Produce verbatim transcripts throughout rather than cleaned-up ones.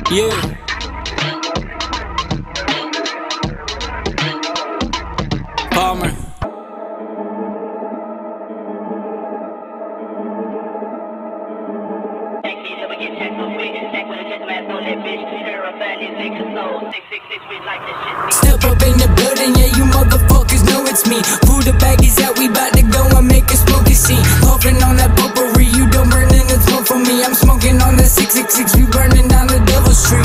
Yeah. Palmer. Step up in the building, yeah, you motherfuckers know it's me. Pull the baggies out, we bout to go and make a smoky scene. Puffin' on that potpourri, you don't burn in the smoke for me. I'm smoking on the six six six, we burning down the Devil Street.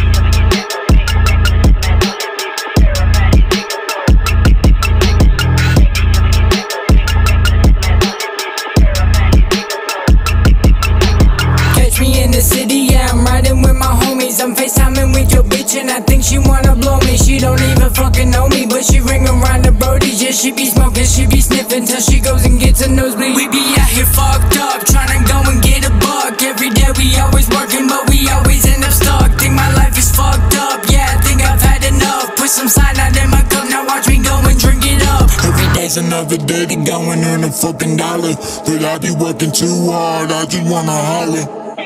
City, yeah, I'm riding with my homies. I'm FaceTiming with your bitch and I think she wanna blow me. She don't even fucking know me, but she ring around the brodies. Yeah, she be smoking, she be sniffing till she goes and gets a nosebleed. We be out here fucked up, tryna go and get a buck. Every day we always working, but we always end up stuck. Think my life is fucked up, yeah, I think I've had enough. Put some cyanide in my cup, now watch me go and drink it up. Every day's another day to go and earn a fucking dollar, but I be working too hard, I just wanna holler.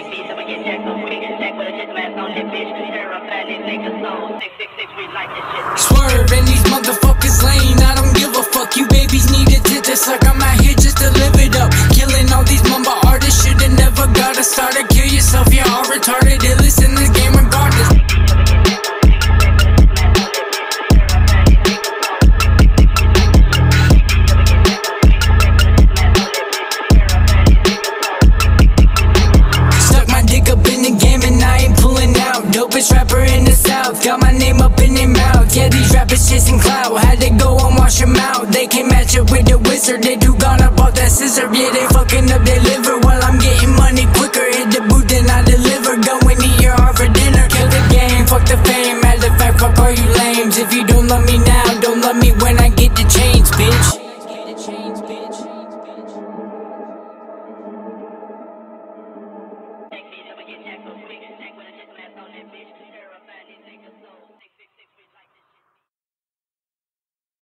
Swerve in these motherfuckers lane, I don't give a fuck. You babies need a tit to suck, I'm out here just to live it up. Killing all these mumble artists, shoulda never gotta start to kill yourself, you're all retarded. Illest in this game regardless. Stuck my dick up in the game and I ain't pulling out. Dopest rapper in the South, got my name up in their mouth. Yeah, these rappers chasing clout, had to go and wash them out. They can't match up with the wizard, they do gone up off that scissor. Yeah, they fucking up their liver while I'm getting money quicker.